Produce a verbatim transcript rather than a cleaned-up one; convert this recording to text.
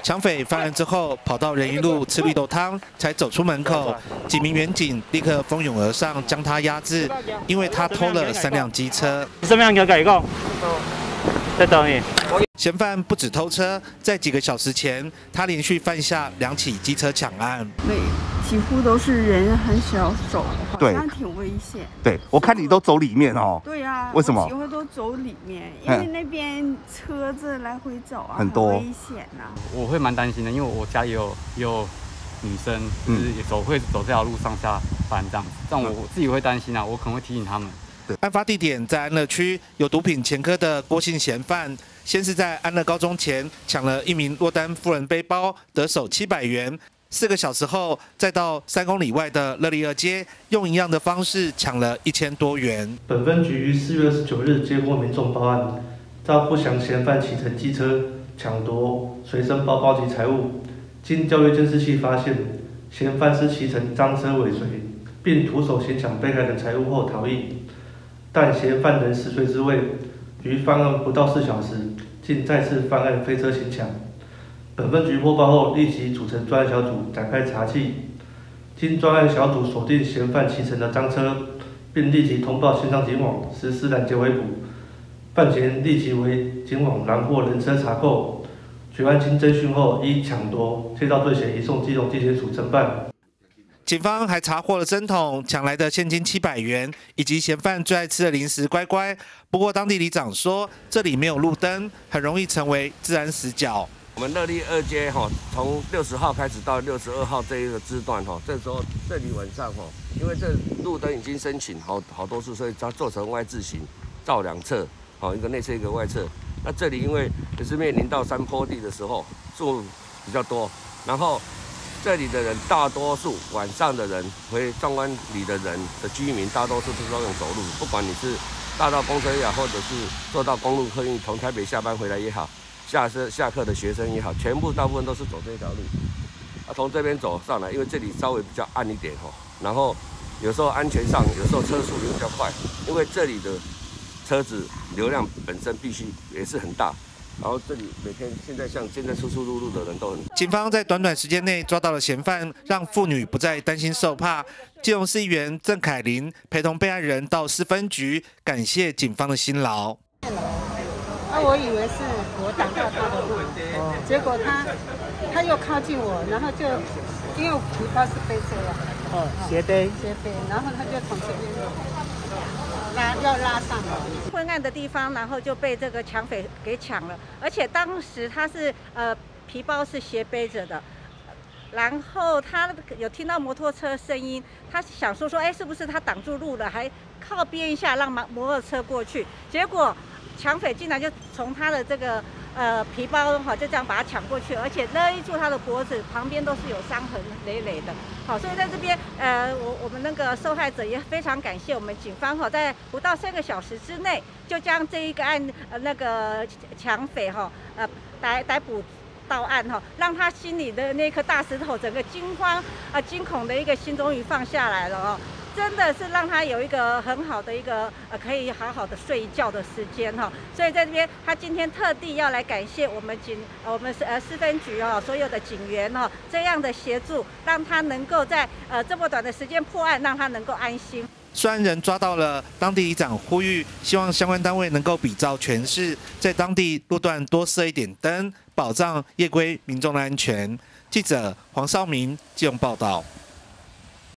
抢匪犯案之后，跑到仁义路吃绿豆汤，才走出门口，几名员警立刻蜂拥而上，将他压制，因为他偷了三辆机车。 什么样嘅改讲？在等你。 嫌犯不止偷车，在几个小时前，他连续犯下两起机车抢案。 每几乎都是人很少走，好对， 像挺危险。 对，我看你都走里面哦。 对呀、啊， 为什么？ 几乎都走里面，因为那边车子来回走啊， 很多很危险呐、啊。 我会蛮担心的，因为我家也有也有女生，就是也走会走这条路上下班这样子，这样我我自己会担心啊，我可能会提醒他们。 案发地点在安乐区，有毒品前科的郭姓嫌犯，先是在安乐高中前抢了一名落单妇人背包，得手七百元。四个小时后，再到三公里外的乐利二街，用一样的方式抢了一千多元。 本分局于四月二十九日接获民众报案，遭不详嫌犯骑乘机车抢夺随身包包及财物。经调阅监视器发现，嫌犯是骑乘赃车尾随，并徒手先抢被害人财物后逃逸。但嫌犯仍食髓知味，于犯案不到四小时，竟再次犯案飞车行抢。本分局获报后，立即组成专案小组展开查缉。经专案小组锁定嫌犯骑乘的赃车，并立即通报线上警网实施拦截围捕。犯嫌立即为警网拦获人车查扣。决案经侦讯后，依抢夺、窃盗罪嫌移送基隆地检署侦办。 警方还查获了针筒、抢来的现金七百元，以及嫌犯最爱吃的零食乖乖。不过，当地里长说，这里没有路灯，很容易成为治安死角。 我们乐利二街哈，从六十号开始到六十二号这一个支段哈，这时候这里晚上哈，因为这路灯已经申请好好多次，所以它做成 Y 字形，照两侧，好一个内侧一个外侧。那这里因为也是面临到山坡地的时候，树比较多，然后。这里的人大多数晚上的人回壮湾里的人的居民，大多数都是用走路，不管你是大道公车也好，或者是坐到公路客运从台北下班回来也好，下车下课的学生也好，全部大部分都是走这条路。啊，从这边走上来，因为这里稍微比较暗一点哈，然后有时候安全上，有时候车速也比较快，因为这里的车子流量本身必须也是很大。然后这里每天现在像现在出出入入的人都很。 警方在短短时间内抓到了嫌犯，让妇女不再担心受怕。基隆市议员郑凯琳陪同被害人到市分局，感谢警方的辛劳。 啊，我以为是我挡到他的路，结果他他又靠近我，然后就因为皮包是背着呀， 哦，斜背斜背，然后他就从这边拉要拉上来。 昏暗的地方，然后就被这个抢匪给抢了，而且当时他是呃皮包是斜背着的，然后他有听到摩托车声音，他想说说，哎，是不是他挡住路了，还靠边一下让摩托车过去，结果抢匪竟然就从他的这个呃皮包哈就这样把他抢过去，而且勒住他的脖子，旁边都是有伤痕累累的。好，所以在这边呃我我们那个受害者也非常感谢我们警方哈，在不到三个小时之内就将这一个案呃那个抢匪哈呃逮逮捕到案哈，让他心里的那颗大石头整个惊慌啊惊恐的一个心终于放下来了哦。真的是让他有一个很好的一个呃可以好好的睡一觉的时间哈，所以在这边他今天特地要来感谢我们警呃我们呃市分局哦所有的警员哈这样的协助，让他能够在呃这么短的时间破案，让他能够安心。 虽然人抓到了，当地里长呼吁，希望相关单位能够比照全市，在当地路段多设一点灯，保障夜归民众的安全。记者黄少明基隆报道。